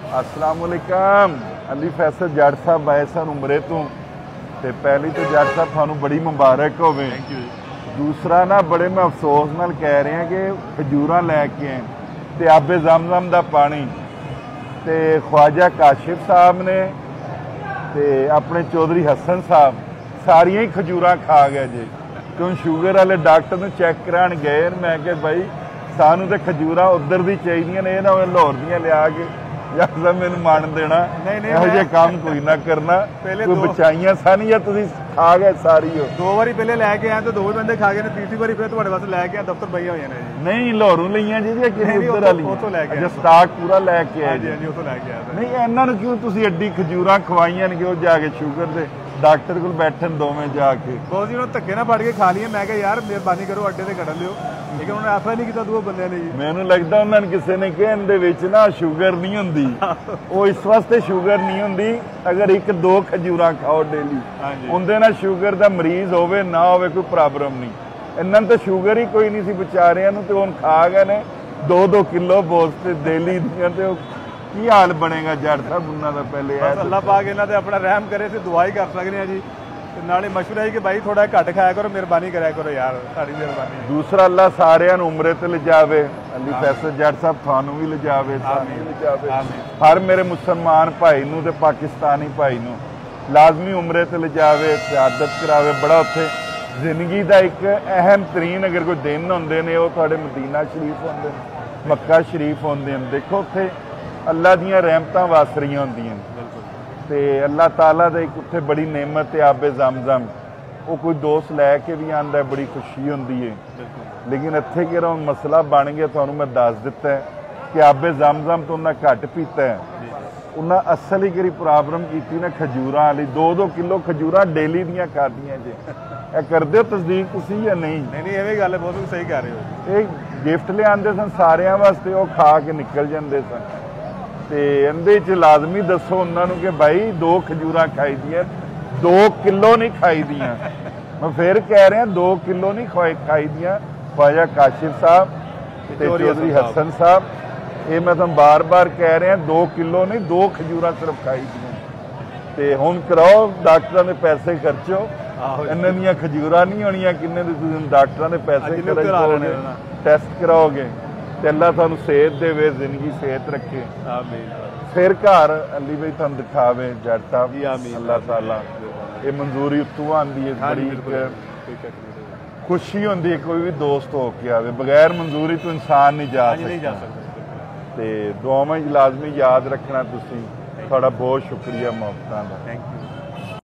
अस्सलाम वालेकुम। अली फैसल जट साहब आए सन उमरे तो पहली तो जट साहब थानू बड़ी मुबारक होवे। Thank you. दूसरा ना बड़े मैं अफसोस नाल कह रहा कि खजूर लैके ते आबे जमजम का पानी ते ख्वाजा काशिफ साहब ने ते अपने चौधरी हसन साहब सारिया ही खजूर खा गए जे, क्यों शुगर वाले डॉक्टर ने चैक कराने गए। मैं क्या भाई सानू तो खजूर उधर दी चाहिए ने, ना लाहौर दियां लिया के या मैनू मान देना। नहीं काम कोई ना करना। पहले कोई बचाइया सन या तुसी खा गए सारी हो? 2 बारी पहले लैके आए तो 2 बंदे खा गए ने, तीसरी बारी फिर तुहाडे वास्ते लैके आए दफ्तर पईया होईयां ने जी। नहीं लाहौरों लईयां जी उधर वाली उतों लैके अच्छा स्टाक पूरा लैके आए जी। उतों लैके आए नहीं इन्हां नूं क्यों तुसी एड्डी खजूरां खवाईयां ने कि जाके शुगर दे डॉक्टर कोल बैठन दोवें जाके? बहुत जी उन्होंने धक्के ना फड़ के खा लिया। मैं कहा यार मेहरबानी करो अड्डे ते कढ़ लियो, लेकिन उन्होंने आसरा नहीं किया दो बंदे ने जी। मैनू लगता उन्होंने किसी ने कहा इहदे विच ना शुगर नहीं हुंदी, वो इस वास्ते शुगर नहीं हुंदी अगर 1-2 खजूरां खाओ डेली, उनदे ना शुगर दा मरीज होवे ना होवे कोई प्रॉब्लम नहीं। इन्हां तो शुगर ही कोई नहीं सी बेचारियां नूं ते हुण खा गए ने 2-2 किलो बोझ ते डेली दियां ते की हाल बनेगा जट साहब उन्हां दा? पहले बस अल्लाह पाक इन्हां ते अपना रहम करे ते दुआ ही कर सकते हैं जी। नाले मशवरा है कि भाई थोड़ा घट खाया करो, मेहरबानी कराया करो यार, सारी मेहरबानी। दूसरा अल्लाह सारियां नूं उमरे ते ले जावे। अली फैसल जट साहब थानू भी ले जावे, सानू ले जावे, हर मेरे मुसलमान भाई नूं ते पाकिस्तानी भाई नूं लाजमी उमरे ते ले जावे, शहादत करावे। बड़ा उत्थे जिंदगी का एक अहम तरीन अगर कोई दिन होंदे ने वो तुहाडे मदीना शरीफ होंदे ने, मक्का शरीफ होंदे ने। देखो उत्थे अल्लाह दियां रहमतां वस रहियां होंदियां ते अल्लाह ताला दे एक उत्थे बड़ी नेमत है आबे जमजम। वो कोई दोस्त लैके भी आंदा बड़ी खुशी होंदी है, लेकिन इत्थे कि मसला बन गया तुहानू मैं दस दिता है कि आबे जमजम तो उन्हें घट पीता है। उन्हें असल ही करी प्रॉब्लम की ना खजूरां वाली 2-2 किलो खजूरां डेली दियां खादियां जे। ए करदे हो तस्दीक तुसी या नहीं? नहीं ये भी गल है, बहुत सही कह रहे हो। ये गिफ्ट ले आंदे सन सारियां वास्ते, वो खा के निकल जाते सन ते इहदे च लाजमी दसो उन्होंने कि भाई 2 खजूरां खाई दियां, 2 किलो नहीं खाई दियां। मैं फिर कह रहा 2 किलो नहीं खाई दियां। ख्वाजा काशिफ साहब ते चौधरी हसन साहब ये मैं तुम बार बार कह रहा 2 किलो नहीं 2 खजूरां सिर्फ खाई दियां। ते हुण कराओ डॉक्टरां दे पैसे खर्चो, इन्हां दियां खजूरां नहीं होणियां किन्ने दे तुसीं डॉक्टरां दे पैसे खर्चोगे, टेस्ट कराओगे ते अल्लाह तुहानू सेहत देवे, जिंदगी सेहत रखे। फिर घर अली भाई तुहानू दिखावे जट साहब। अल्लाह ताला ये मंजूरी उत्तों आंदी है, बड़ी खुशी होंदी है कोई भी दोस्त हो के आवे, बगैर मंजूरी तो इंसान नहीं जा सकता। ते दुआवां लाजमी याद रखना तुसीं। तुहाडा बहुत शुक्रिया मोहब्बतां दा। Thank you.